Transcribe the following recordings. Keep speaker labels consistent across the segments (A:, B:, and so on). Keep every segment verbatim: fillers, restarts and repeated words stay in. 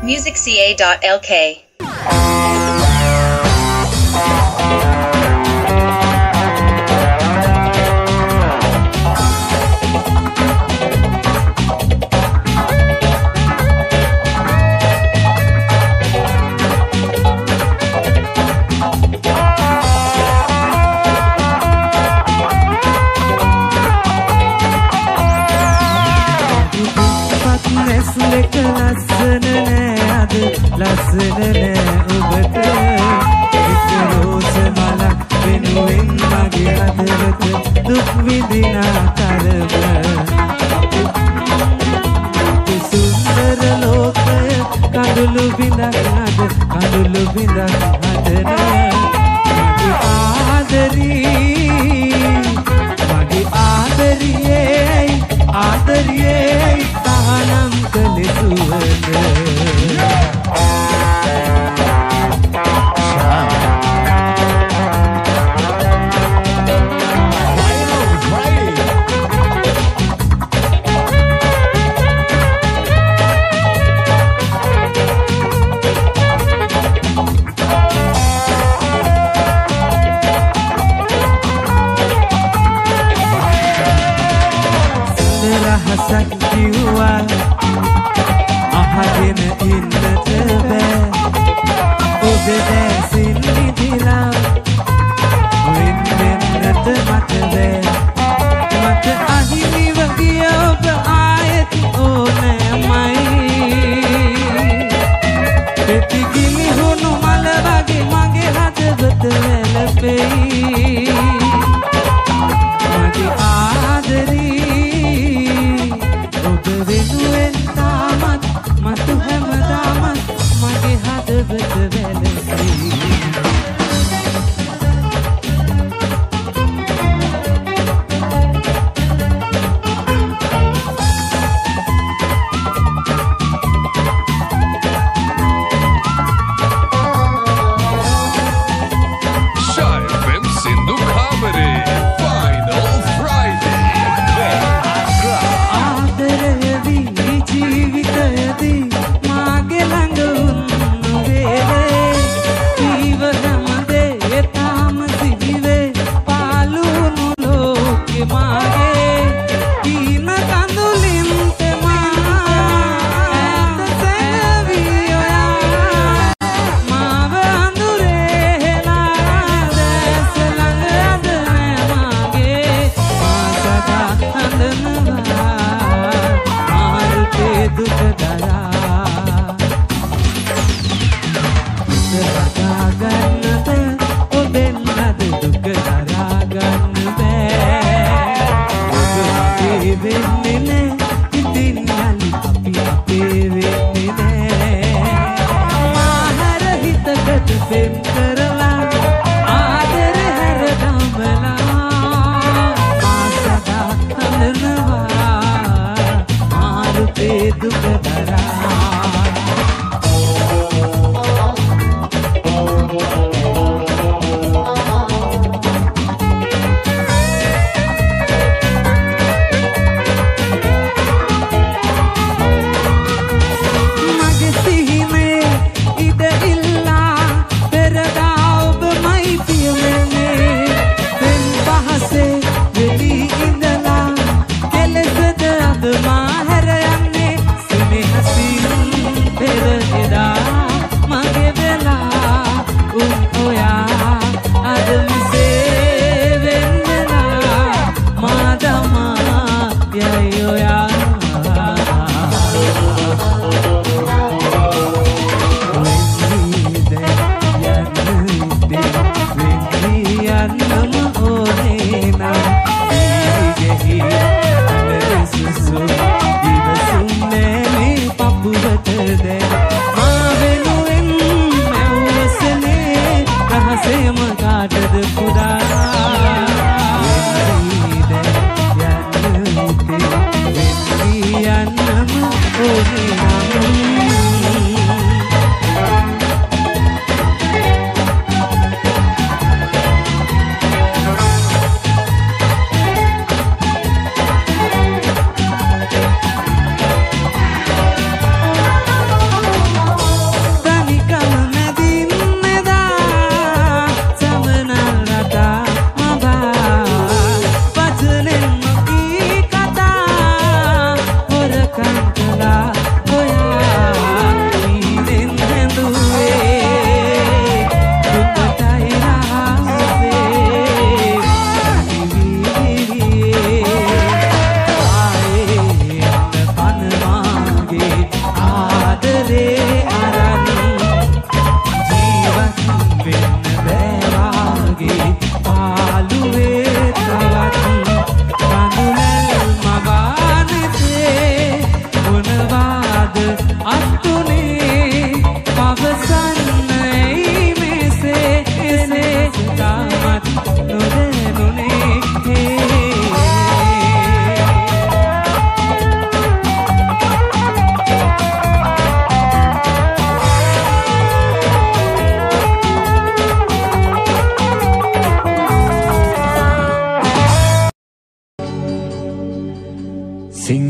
A: music c a dot l k.
B: ලස්සනනේ ඔබට එක රෝස මලක් වෙනුවෙන් මගේ හදවත දුක් විඳින තරම සුන්දර ලෝකය කඳුළු බිඳක් නද කඳුළු බිඳක් හදන මගේ ආදරී මගේ ආදරියේ ආදරියේ තහනම් කළේ සුවඳ අහගෙන ඉන්නට බෑ ඔබ දැසින් නිදිලා වෙන් වෙන්නට මට බෑ මට අහිමිව ගිය ඔබ ආයෙත් ඕනෑමයි පෙති ගිලිහුණු මල වගේ මගේ හදවත වැළපෙයි මගේ ආදරී ඔබ වෙනුවෙන් තාමත් මතු හැමදාමත් මගේ හදවත වැළපෙයි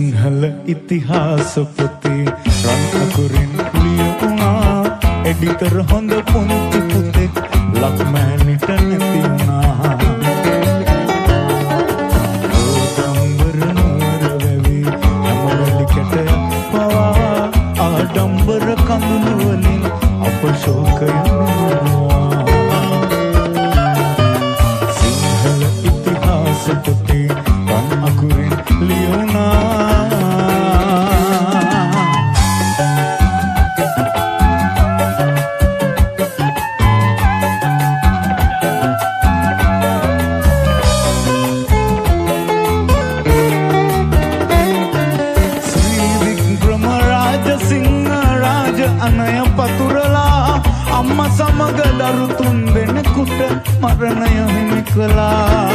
C: සිංහල ඉතිහාස පොතේ රන් අකුරින් ලියුණා එඩිටර් හොඳ පුංචි පුතෙක් ලක්මෑනිට නැති වුණා ඕදම්බර නුවර වැවි හැමවැලි කැටයක් පවා ආඩම්බර කඳුළු වලින් අප ශෝකය නුරුවා සිංහල ඉතිහාස පොතේ රන් අකුරින් ලියුණා අනය පතුරලා අම්මා සමග දරු තුන් දෙනෙකුට මරණය හිමි කළා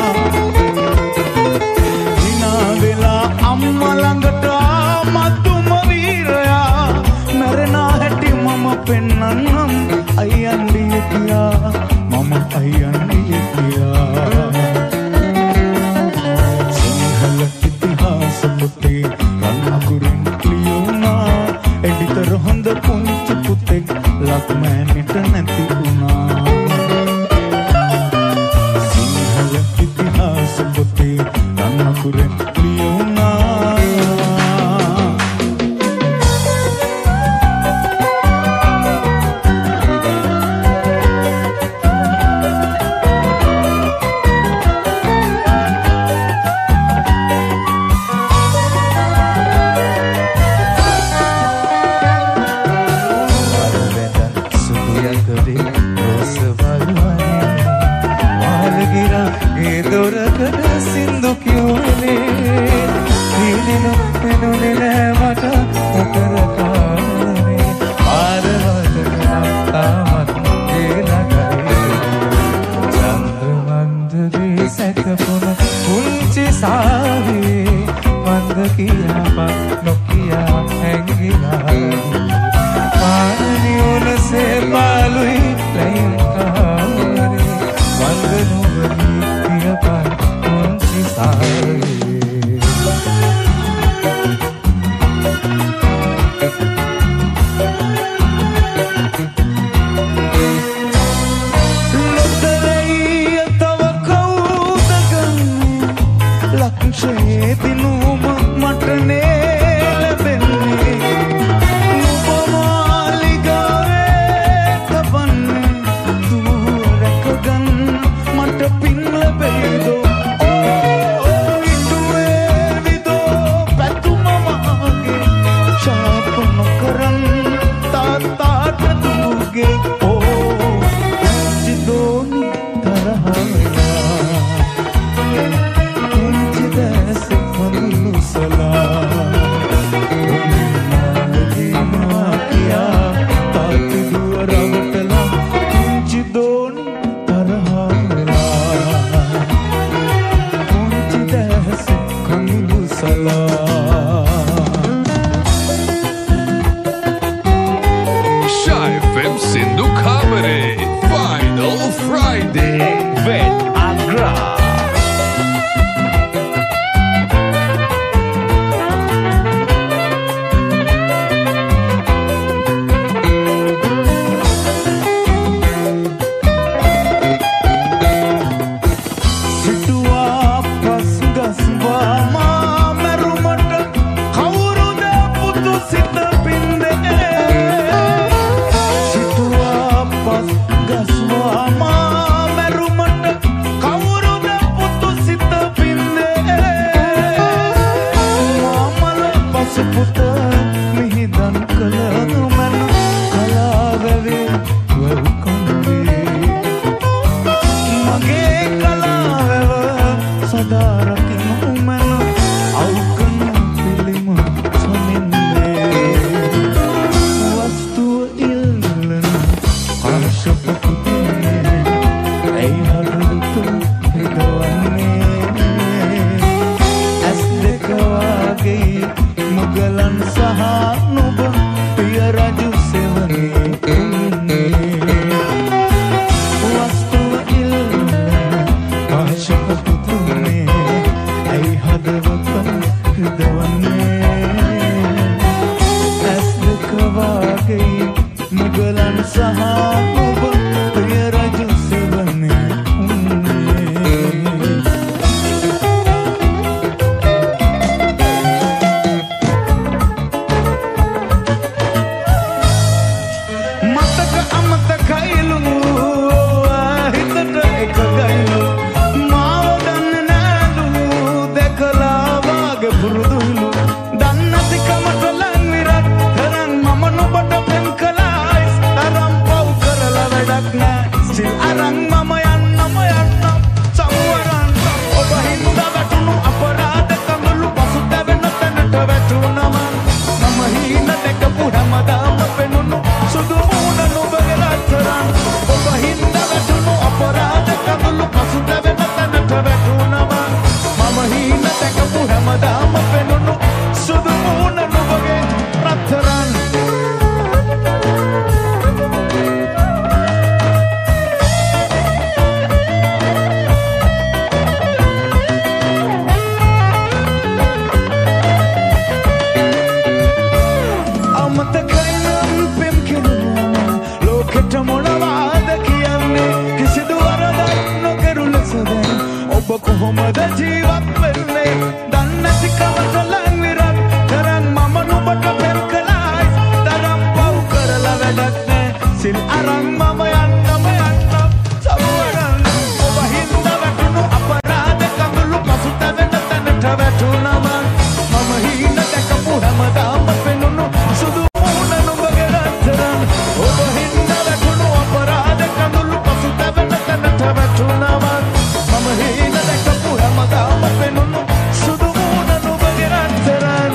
C: හිනා වෙලා අම්මා ළඟට මතුම වීරයා මරණා හැටි මම පෙන්නන්නම් අයියන්ඩිය කියා මම අයියන්ඩිය කියා සිංහල ඉතිහාස පොතේ රන් අකුරින් ලියුණා එඩිටර් හොඳ පුංචි පුතෙක් ලක්මෑනිට නැති වුණා සිංහල ඉතිහාස පොතේ රන් අකුරින් ලියුණා සින්දු කියෝනේ දීදිනු මෙනුනේ නෑ මට උතරකාරේ ආරවලට තාමත් ගේලගයි චන්ද්‍රමන්දගේ සැකපුන පුංචි සාවේ මන්ද කියාපත් නොකියා හැංගිලා පානි උනසේ පාලුයි ලයින්කාරේ මන්ද නුවරි කියපත් ලොතරැයිය තව කවුද ගන්නේ ලක්ෂයේ දිනුම මට නේ ලැබෙන්නේ නුඹ මාලිගාවේ තබන්නේ දුව රැකගන්න මට පින් ලැබෙයිදෝ
D: Sindhu Kamare Final Friday with Agra.
C: Situa pas gaswa ma merumata kauruda putu sita pinde gaswa ma merumata kauruda putu sita pinde mamala pasuputa mihidan kala man kala gawe welkonde mage kala sadarakin man aukan pilima saminde wastu illan Mugalan සහ නුඹ පිය රජු සෙවනේ වස්තුව ඉල්ලන කාශ්‍යප පුතුනේ ඇයි හදවත හදවන්නේ සහ ඔබ ප්‍රිය රජු සෙවනේ මතක අමතකයිලු හිතට එක ගයිලු මාව දන්නේ නෑලු දැකලා වාගේ පුරුදුලු දන්නති කමට ලං විරත් තරන් මම නුඹට පෙම් කළායිස් තරම් පව් කරලා වැඩක් නෑ ස්ටිල් අරන් මම යන්නම යන්නම් සමුවරන් ඔබ හින්දා වැටුණු අපරාධ කඳුළු පසුතැවෙන තැනට වැටුණම මම හීන දැකපු හැමදාම පෙනුණු සුදු මූණ නුඹගේ රත්තරන් ඔබ හින්දා වැටුණු අපරාධ කඳුළු පසුතැවෙන තැනට වැටුණම මම හීන දැකපු හැමදාම පෙනුණු සුදු මූණ නුඹගේ රත්තරන් අමතකයි නම් පෙම් කෙරුණා ලෝකෙට මොනවාද කියන්නේ කිසිදු වරදක් නොකරු ලෙස දැන් ඔබ කොහොමද ජීවත් වෙන්නේ දන්නේ නැති කමට ලං විරත් තරන් මම නුඹට පෙම් කළායිස් තරම් පව් කරලා වැඩක් නෑ සිල් අරන් මම යන්නම යන්නම් සමුවරන් ඔබ හින්දා වැටුණු අපරාධ කඳුළු පසුතැවෙන තැනට වැටුණම මම හීන දැකපු හැමදාම පෙනුණු සුදු මූණ නුඹගේ රත්තරන් ඔබ හින්දා වැටුණු අපරාධ කඳුළු පසුතැවෙන තැනට වැටුණම මම හීන දැකපු හැමදාම පෙනුණු සුදු මූණ නුඹගේ රත්තරන්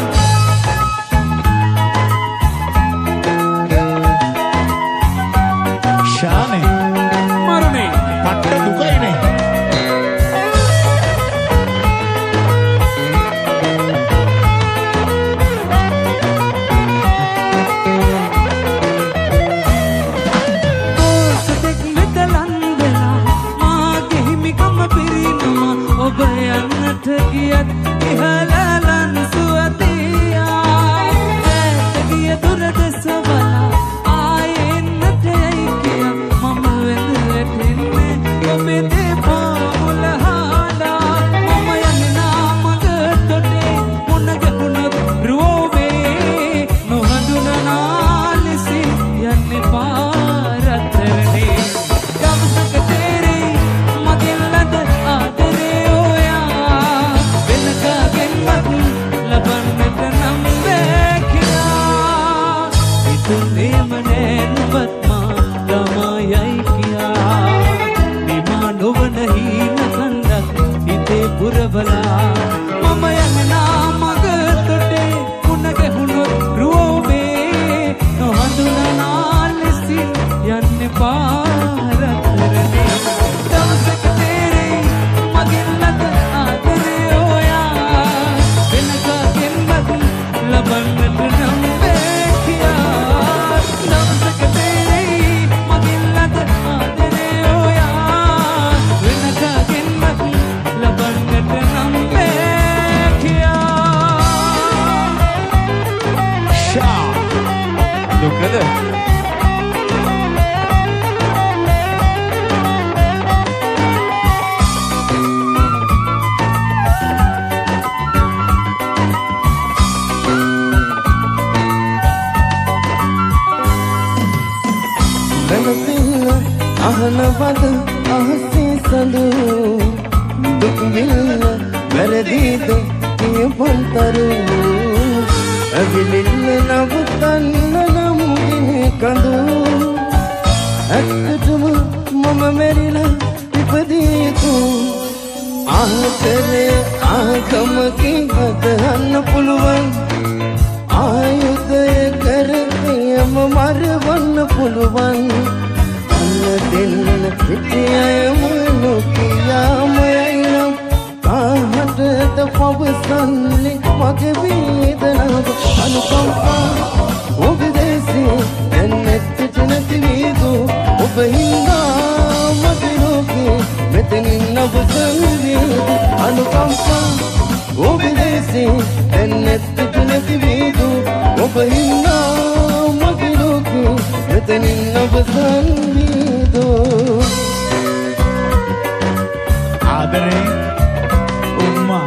C: ශානේ
B: මරුනේ
C: පට්ට දුකයිනේ
B: සතෙක් වෙත ලං වෙලා මාගේ හිමිකම පිරිනම ඔබ යන්නට ගියත් ඉහළලන් සුවතියා ඈත ගිය දුර දෙස බලා ආයේ එන්නට යයි කියා මම වෙන වැටෙන්නේ ඔබේ දෙපා මුල හාලා මම යන්නේ නාමග තොටේ මුණ ගැහුණොත් රුවේ නොහඳුනනා ලෙස යන්නේ පාරතරනේ දවසක තේරෙයි මගෙන් ලද ආදරේ ඔයා වෙන කාගෙන්වත් ලබන්නට නම් බෑ කියා හිතුනේම නෑ නුඹත් මා ළමයයි කියා නිමා නොවන හීන කන්දක් හිතේ පුරවලා මම යන්නේ නාමග තොටේ මුණ ගැහුණොත් රුවේ නොහඳුනනා ලෙස යන්නේ පාරතරනේ දවසක තේරෙයි මගෙන් ලද ආදරේ ඔයා වෙන කාගෙන්වත් ලබන්නට නම් බෑ කියා දවසක තේරෙයි මගෙන් ලද ආදරේ ඔයා වෙන කාගෙන්වත් ලබන්නට නම් බෑ කියා
C: ෂා දුකද
E: රැඳිල්ල අහනවද අහසේ සඳු දුක් විල්ල වැරදිද කියපන්තරු ඇවිලිල්ල නවතන්න නම් දිනේ කඳු ඇත්තටම මම මෙරිලා ඉපදීතු ආතරේ ආගමකින් හදන්න පුළුවන් ආයුධය කරතියම මරවන්න පුළුවන් අන්න දෙන්න පිටියම නොකියාම යයිනම් කාහටද පවසන්නේ මගේ වේදනාව අනුකම්පා ඔබ දෙසේ දැනෙත් නැති වේදු ඔබ හින්දා මගේ ලෝකේ මෙතනින් අවසන්දී අනුකම්පා ඔබ දෙසේ දැනෙත් නැති වේදු ඔබ හින්දා මගේ ලෝකේ මෙතනින් අවසන් වීදෝ
C: ආදරේ උම්මා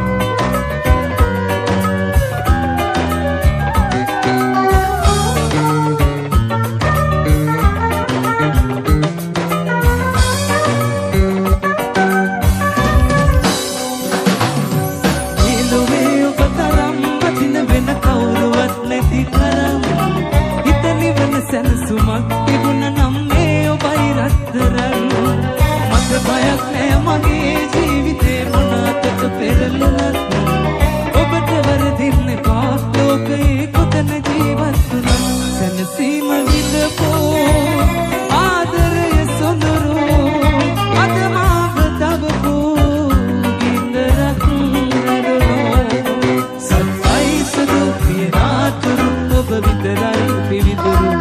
B: සැනසුමක් තිබුණ නම් මේ ඔබයි රත්තරන් මට බයක් නෑ මගේ ජීවිතේ මොනකට පෙරළුණත් ඔබට වරදින්න එපා ලෝකයේ කොතන ජීවත් වුණත් සැනසීම විඳපෝ ආදරය සොඳුරු අද මාව තවපෝ ගින්දරක් රැඳවෝ සත්‍යයි සුදු පියනාතුරු ඔබ විතරයි පිවිතුරු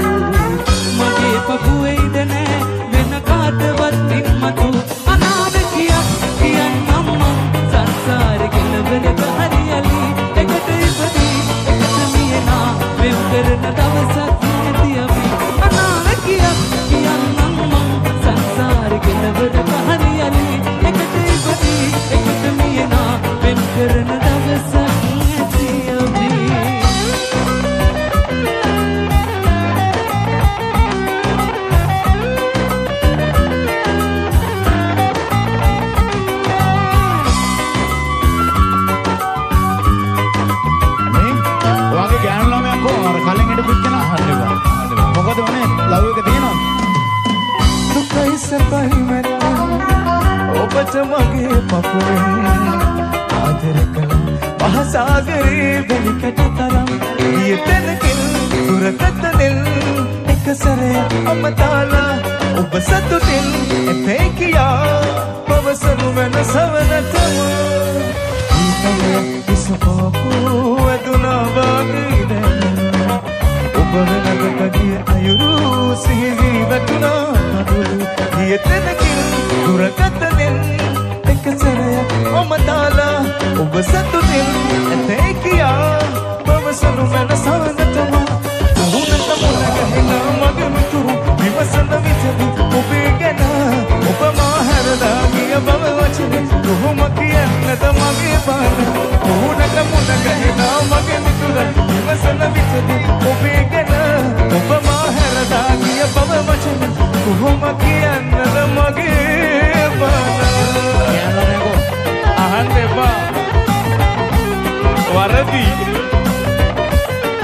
B: පපුවෙයිද නෑ වෙන කාටවත් නිම්මතු අනාවැකියක් කියන්නම් මං සංසාරේ කෙලවරක හරියලි එකට ඉපදී එකට මියනා වෙම් කරන දවසක් නැති අපි අනාවැකියක් කියන්නම් මං සංසාරේ කෙලවරක හරියලි එකට ඉපදී එකට මියනා වෙම් කරන දවසක් නැති අපි
C: මොකද වනේ ලව් එක තියෙනවද
E: දුකයි සැපයි මැරෙන ඔබට මගේ පපුවෙන් ආදර කළා මහසාගරේ වැලිකට තරම් ගිය තැනකින් දුරකතනෙල් එක සැරයක් අමතාලා ඔබ සතුටින් එතේ කියා පවසනු වෙන සවනටම ඊතලේ ඉසපෝකෝ ඇදුනා වගේ දැන් ඔබ වෙනකට ගිය අයුරු සිහිවී වැටුණා කඳුළු ගිය තැනකින් දුරකතනෙන් එක සැරයක් අමතාලා ඔබ සතුටින් ඇතේ කියා පවසනු වෙන සවනටම මුහුණට මුණ ගැහිලා මගේ මිතුරු විමසන විටදී ඔබේ ගැන ඔබ මා හැරලා ගිය බව වචනේ කොහොම කියන්නද මගේ පාන මුහුණට මුණ ගැහිලා මගේ මිතුරු විමසන විටදී ඔබේ ගැන ඔබ මා හැරලා ගිය බව වචනේ කොහොම කියන්නද මගේ පාන
C: කියන්නකෝ
E: අහන්න එපා වරදී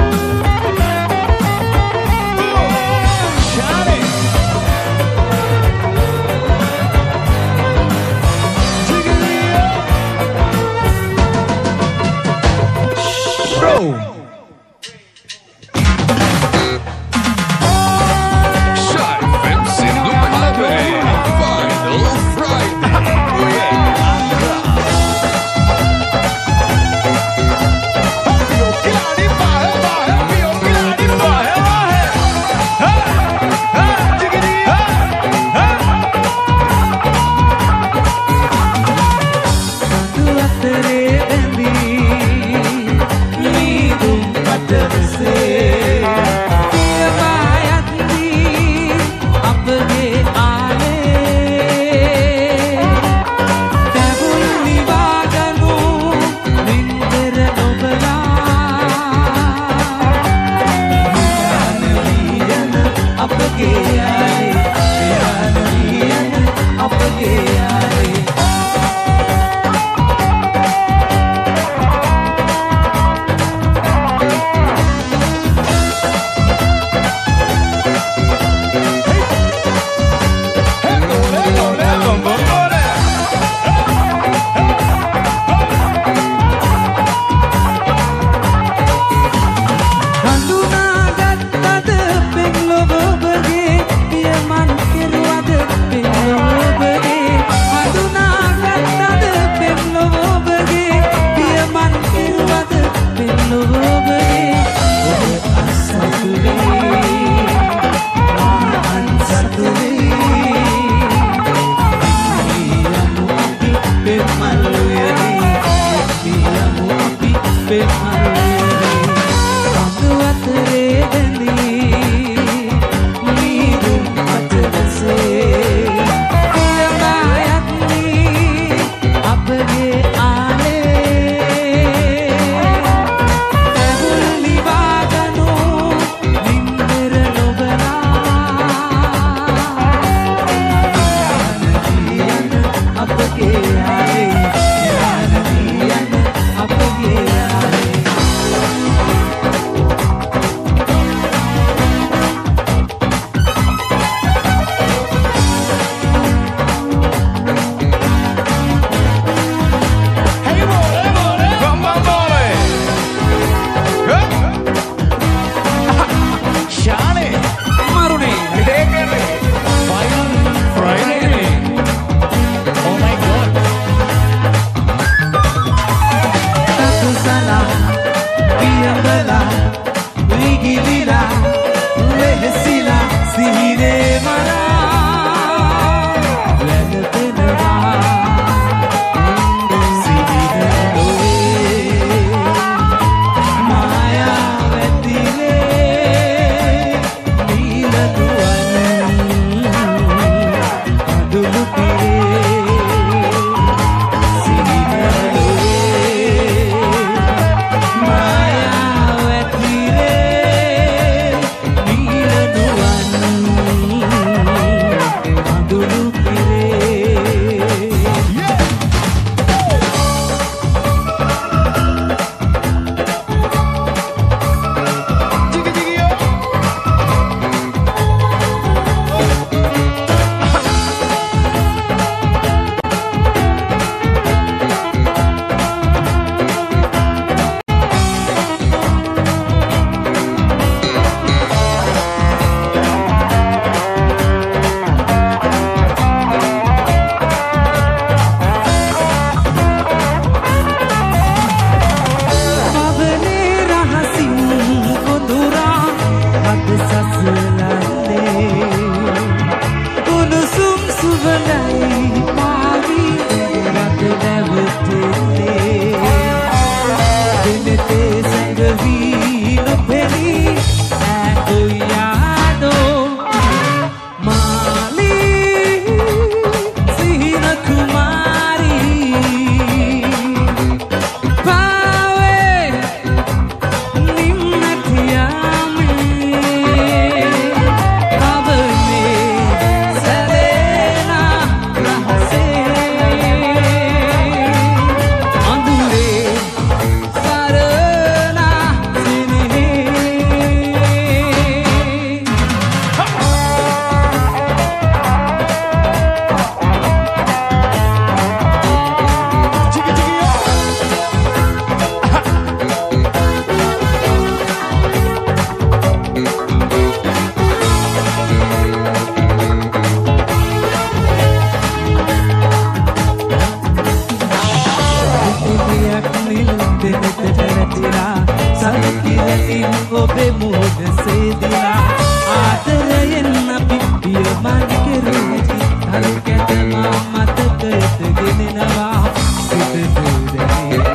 B: මතකයට ගෙනෙනවා සිත දුරේ